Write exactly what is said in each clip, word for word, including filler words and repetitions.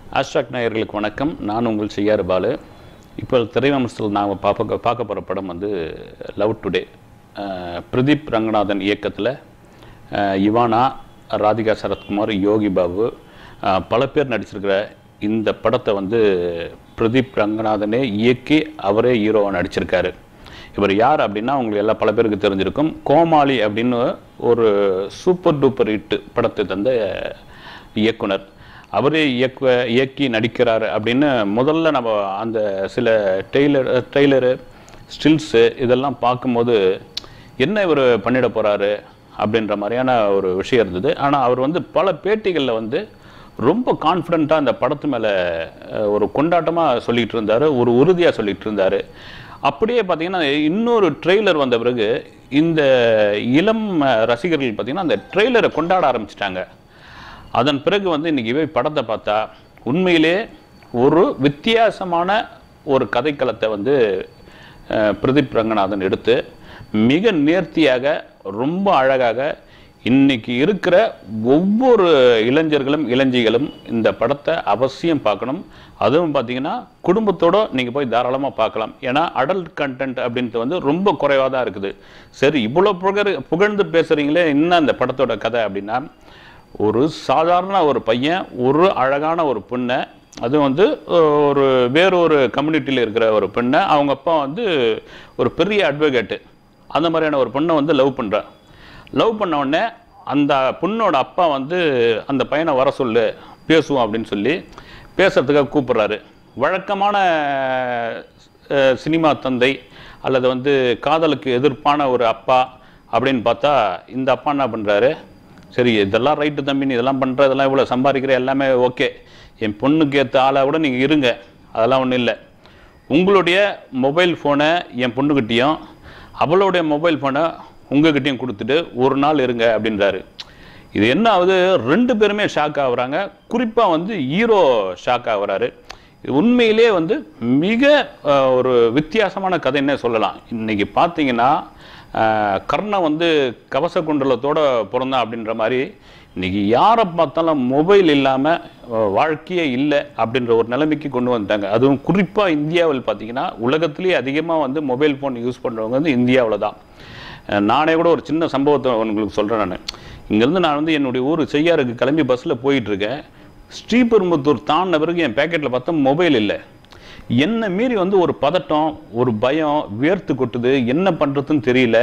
ஆஸ்ட்ராக் நேயர்களுக்கு வணக்கம். நான் உங்கள் செய்யாறு பாலு. இப்போ திரைவிமர்சனத்தில் நாங்கள் பார்க்க பார்க்க போகிற படம் வந்து லவ் டுடே. பிரதீப் ரங்கநாதன் இயக்கத்தில் இவானா, ராதிகா சரத்குமார், யோகி பாபு பல பேர் நடிச்சிருக்கிற இந்த படத்தை வந்து பிரதீப் ரங்கநாதனே இயக்கி அவரே ஹீரோவாக நடிச்சிருக்காரு. இவர் யார் அப்படின்னா உங்களுக்கு எல்லா பல பேருக்கு தெரிஞ்சிருக்கும். கோமாளி அப்படின்னு ஒரு சூப்பர் டூப்பர் ஹிட் படத்தை தந்த இயக்குனர். அவரே இயக்க இயக்கி நடிக்கிறார் அப்படின்னு முதல்ல நம்ம அந்த சில டெய்லர் ட்ரெய்லரு ஸ்டில்ஸு இதெல்லாம் பார்க்கும்போது என்ன இவர் பண்ணிட போகிறாரு அப்படின்ற மாதிரியான ஒரு விஷயம் இருந்தது. ஆனால் அவர் வந்து பல பேட்டிகளில் வந்து ரொம்ப கான்ஃபிடண்ட்டாக அந்த படத்து மேலே ஒரு கொண்டாட்டமாக சொல்லிகிட்டு இருந்தார், ஒரு உறுதியாக சொல்லிகிட்டு இருந்தார். அப்படியே பார்த்திங்கன்னா இன்னொரு ட்ரெய்லர் வந்த பிறகு இந்த இளம் ரசிகர்கள் பார்த்திங்கன்னா அந்த ட்ரெய்லரை கொண்டாட ஆரம்பிச்சிட்டாங்க. அதன் பிறகு வந்து இன்றைக்கி இவை படத்தை பார்த்தா உண்மையிலே ஒரு வித்தியாசமான ஒரு கதைக்களத்தை வந்து பிரதீப் ரங்கநாதன் எடுத்து மிக நேர்த்தியாக ரொம்ப அழகாக இன்றைக்கி இருக்கிற ஒவ்வொரு இளைஞர்களும் இளைஞிகளும் இந்த படத்தை அவசியம் பார்க்கணும். அதுவும் பார்த்திங்கன்னா குடும்பத்தோடு நீங்கள் போய் தாராளமாக பார்க்கலாம். ஏன்னா அடல்ட் கண்டென்ட் அப்படின்ட்டு வந்து ரொம்ப குறைவாக தான் இருக்குது. சரி, இவ்வளோ புகழ் புகழ்ந்து பேசுகிறீங்களே என்ன அந்த படத்தோட கதை அப்படின்னா, ஒரு சாதாரண ஒரு பையன் ஒரு அழகான ஒரு பெண்ணை, அதுவும் வந்து ஒரு வேறொரு கம்யூனிட்டியில் இருக்கிற ஒரு பெண்ணை, அவங்க அப்பா வந்து ஒரு பெரிய அட்வொகேட்டு, அந்த மாதிரியான ஒரு பெண்ணை வந்து லவ் பண்ணுறான். லவ் பண்ண உடனே அந்த பொண்ணோட அப்பா வந்து அந்த பையனை வர சொல்லு பேசுவோம் அப்படின்னு சொல்லி பேசுகிறதுக்காக கூப்பிட்றாரு. வழக்கமான சினிமா தந்தை அல்லது வந்து காதலுக்கு எதிர்ப்பான ஒரு அப்பா அப்படின்னு பார்த்தா இந்த அப்பா என்ன பண்ணுறாரு, சரி இதெல்லாம் ரைட்டு தம்பின்னு இதெல்லாம் பண்ணுற, இதெல்லாம் இவ்வளோ சம்பாதிக்கிற எல்லாமே ஓகே, என் பொண்ணுக்கு ஏற்ற ஆளை விட நீங்கள் இருங்க, அதெல்லாம் ஒன்றும் இல்லை, உங்களுடைய மொபைல் ஃபோனை என் பொண்ணுக்கிட்டேயும் அவளுடைய மொபைல் ஃபோனை உங்கள்கிட்டையும் கொடுத்துட்டு ஒரு நாள் இருங்க அப்படின்றாரு. இது என்ன ஆகுது, ரெண்டு பேருமே ஷாக் ஆகுறாங்க. குறிப்பாக வந்து ஹீரோ ஷாக் ஆகுறாரு. உண்மையிலே வந்து மிக ஒரு வித்தியாசமான கதைன்னே சொல்லலாம். இன்றைக்கி பார்த்தீங்கன்னா கர்ணன் வந்து கவச குண்டலத்தோடு பிறந்தான் அப்படின்ற மாதிரி இன்றைக்கி யாரை பார்த்தாலும் மொபைல் இல்லாமல் வாழ்க்கையே இல்லை அப்படின்ற ஒரு நிலைமைக்கு கொண்டு வந்துட்டாங்க. அதுவும் குறிப்பாக இந்தியாவில் பார்த்திங்கன்னா உலகத்துலேயே அதிகமாக வந்து மொபைல் ஃபோன் யூஸ் பண்ணுறவங்க வந்து இந்தியாவில் தான். நானே கூட ஒரு சின்ன சம்பவத்தை உங்களுக்கு சொல்கிறேன். நான் இங்கேருந்து நான் வந்து என்னுடைய ஊர் செய்யாருக்கு கிளம்பி பஸ்ஸில் போயிட்டுருக்கேன். ஸ்ரீபெரும்புத்தூர் தாண்டின பிறகு என் பேக்கெட்டில் பார்த்தா மொபைல் இல்லை. என்ன மீறி வந்து ஒரு பதட்டம், ஒரு பயம், வேர்த்து கொட்டுது, என்ன பண்ணுறதுன்னு தெரியல,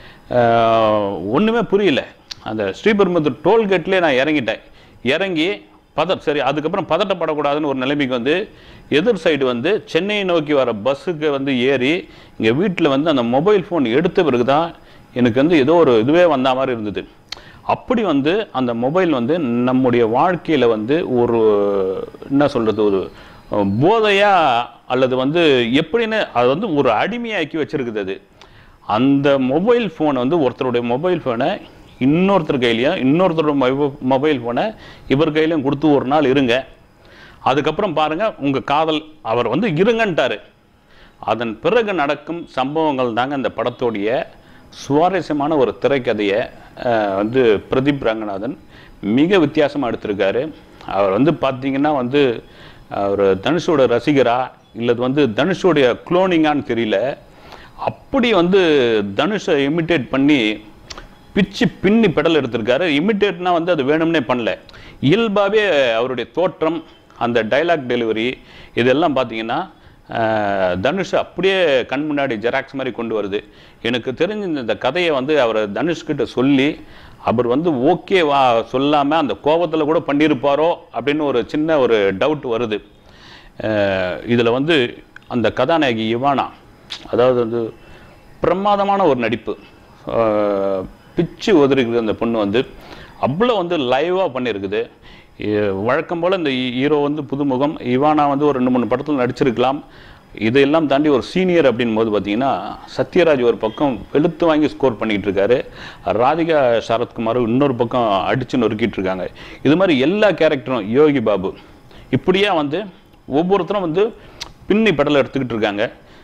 ஒன்றுமே புரியல. அந்த ஸ்ரீபெரும்புத்தூர் டோல்கேட்லேயே நான் இறங்கிட்டேன். இறங்கி பத சரி அதுக்கப்புறம் பதட்டப்படக்கூடாதுன்னு ஒரு நிலைமைக்கு வந்து எதிர் சைடு வந்து சென்னையை நோக்கி வர பஸ்ஸுக்கு வந்து ஏறி இங்கே வீட்டில் வந்து அந்த மொபைல் ஃபோன் எடுத்த பிறகு தான் எனக்கு வந்து ஏதோ ஒரு இதுவே வந்த மாதிரி இருந்தது. அப்படி வந்து அந்த மொபைல் வந்து நம்முடைய வாழ்க்கையில் வந்து ஒரு என்ன சொல்கிறது, ஒரு போதையா அல்லது வந்து எப்படின்னு அது வந்து ஒரு அடிமையாக்கி வச்சிருக்குது. அது அந்த மொபைல் ஃபோனை வந்து ஒருத்தருடைய மொபைல் ஃபோனை இன்னொருத்தர் கையிலையும் இன்னொருத்தரோட மொபைல் ஃபோனை இவர் கையிலையும் கொடுத்து ஒரு நாள் இருங்க, அதுக்கப்புறம் பாருங்கள் உங்கள் காதல், அவர் வந்து இருங்கன்ட்டார். அதன் பிறகு நடக்கும் சம்பவங்கள் தாங்க இந்த படத்தோடைய சுவாரஸ்யமான ஒரு திரைக்கதையை வந்து பிரதீப் ரங்கநாதன் மிக வித்தியாசமாக எடுத்திருக்காரு. அவர் வந்து பார்த்திங்கன்னா வந்து அவர் தனுஷோட ரசிகரா இல்லது வந்து தனுஷோடைய குளோனிங்கான்னு தெரியல, அப்படி வந்து தனுஷை இமிட்டேட் பண்ணி பிச்சு பின்னி பெடல் எடுத்திருக்காரு. இமிட்டேட்னா வந்து அது வேணும்னே பண்ணல, இயல்பாகவே அவருடைய தோற்றம், அந்த டைலாக் டெலிவரி இதெல்லாம் பார்த்தீங்கன்னா தனுஷ் அப்படியே கண் முன்னாடி ஜெராக்ஸ் மாதிரி கொண்டு வருது. எனக்கு தெரிஞ்ச இந்த கதையை வந்து அவர் தனுஷ்கிட்ட சொல்லி அவர் வந்து ஓகேவா சொல்லாமல் அந்த கோபத்தில் கூட பண்ணியிருப்பாரோ அப்படின்னு ஒரு சின்ன ஒரு டவுட் வருது. இதில் வந்து அந்த கதாநாயகி இவானா, அதாவது வந்து பிரமாதமான ஒரு நடிப்பு, பிச்சு உதறிக்குது அந்த பொண்ணு வந்து அவ்வளோ வந்து லைவாக பண்ணியிருக்குது. வழக்கம் போல் இந்த ஹீரோ வந்து புதுமுகம், இவானா வந்து ஒரு ரெண்டு மூணு படத்தில் நடிச்சிருக்கலாம். இதையெல்லாம் தாண்டி ஒரு சீனியர் அப்படின் போது பார்த்தீங்கன்னா சத்யராஜ் ஒரு பக்கம் வெளுத்து வாங்கி ஸ்கோர் பண்ணிகிட்டு இருக்காரு, ராதிகா சரத்குமார் இன்னொரு பக்கம் அடித்து நொறுக்கிட்டு இருக்காங்க. இது மாதிரி எல்லா கேரக்டரும், யோகி பாபு, இப்படியா வந்து ஒவ்வொருத்தரும் வந்து பின்னி படலை எடுத்துக்கிட்டு இருக்காங்க.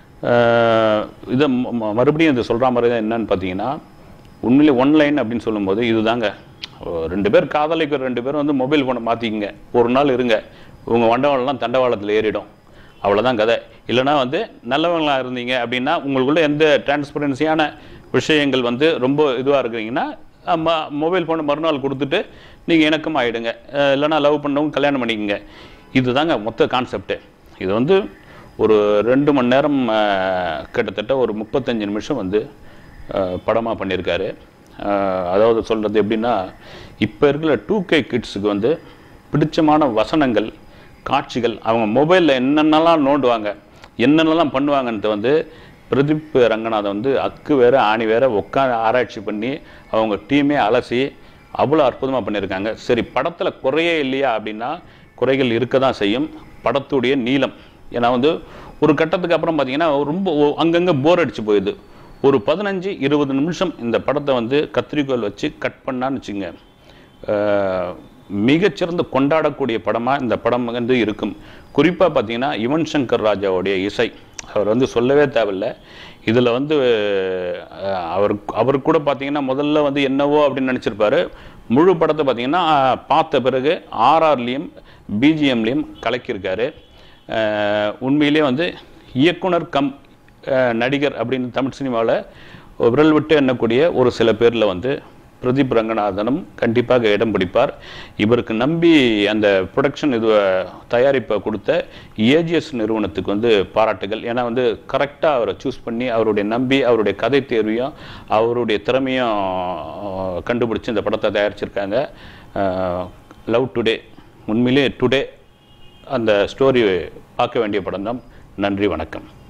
இதை மறுபடியும் இதை சொல்கிற மாதிரி தான் என்னன்னு பார்த்தீங்கன்னா, உண்மையிலே ஒன்லைன் அப்படின்னு சொல்லும்போது இதுதாங்க, ரெண்டு பேர் காதலிக்கிற ரெண்டு பேரும் வந்து மொபைல் ஃபோனை மாற்றிக்கிங்க, ஒரு நாள் இருங்க, உங்கள் வண்டவாளம்லாம் தண்டவாளத்தில் ஏறிடும். அவ்வளோதான் கதை. இல்லைனா வந்து நல்லவங்களாக இருந்தீங்க அப்படின்னா உங்களுக்குள்ளே எந்த டிரான்ஸ்பரன்சியான விஷயங்கள் வந்து ரொம்ப இதுவாக இருக்கிறீங்கன்னா மொபைல் ஃபோனை மறுநாள் கொடுத்துட்டு நீங்கள் இணக்கம் ஆகிடுங்க. இல்லைனா லவ் பண்ணவங்க கல்யாணம் பண்ணிக்கோங்க. இது தாங்க மொத்த கான்செப்ட்டு. இது வந்து ஒரு ரெண்டு மணி நேரம் கிட்டத்தட்ட ஒரு முப்பத்தஞ்சு நிமிஷம் வந்து படமாக பண்ணியிருக்காரு. அதாவது சொல்கிறது எப்படின்னா, இப்போ இருக்கிற டூ கே கிட்ஸுக்கு வந்து பிடிச்சமான வசனங்கள், காட்சிகள், அவங்க மொபைலில் என்னென்னலாம் நோண்டுவாங்க, என்னென்னலாம் பண்ணுவாங்கன்ட்டு வந்து பிரதீப் ரங்கநாதன் வந்து அக்கு வேறு ஆணி வேறு உட்காந்து ஆராய்ச்சி பண்ணி அவங்க டீமே அலசி அவ்வளோ அற்புதமாக பண்ணியிருக்காங்க. சரி, படத்தில் குறையே இல்லையா அப்படின்னா குறைகள் இருக்க தான் செய்யும். படத்துடைய நீளம், ஏன்னா வந்து ஒரு கட்டத்துக்கு அப்புறம் பார்த்திங்கன்னா ரொம்ப அங்கங்கே போர் அடித்து போயிடுது. ஒரு பதினஞ்சு இருபது நிமிஷம் இந்த படத்தை வந்து கத்திரிக்கோல் வச்சு கட் பண்ணான்னு வச்சுங்க, மிகச்சிறந்த கொண்டாடக்கூடிய படமாக இந்த படம் வந்து இருக்கும். குறிப்பாக பார்த்திங்கன்னா யுவன் சங்கர் ராஜாவுடைய இசை அவர் வந்து சொல்லவே தேவையில்லை. இதில் வந்து அவர் அவர் கூட பார்த்திங்கன்னா முதல்ல வந்து என்னவோ அப்படின்னு நினச்சிருப்பார். முழு படத்தை பார்த்திங்கன்னா பார்த்த பிறகு ஆர்ஆர்லேயும் பிஜிஎம்லேயும் கலக்கியிருக்காரு. உண்மையிலே வந்து இயக்குனர் கம் நடிகர் அப்படின்னு தமிழ் சினிமாவில் விரல் விட்டு எண்ணக்கூடிய ஒரு சில பேரில் வந்து பிரதீப் ரங்கநாதனும் கண்டிப்பாக இடம் பிடிப்பார். இவருக்கு நம்பி அந்த ப்ரொடக்ஷன் இது தயாரிப்பை கொடுத்த ஏஜிஎஸ் நிறுவனத்துக்கு வந்து பாராட்டுகள். ஏன்னா வந்து கரெக்டாக அவரை சூஸ் பண்ணி அவருடைய நம்பி அவருடைய கதை தேர்வையும் அவருடைய திறமையும் கண்டுபிடிச்சி இந்த படத்தை தயாரிச்சிருக்காங்க. லவ் டுடே, உண்மையிலே டுடே அந்த ஸ்டோரி பார்க்க வேண்டிய படம் தான். நன்றி, வணக்கம்.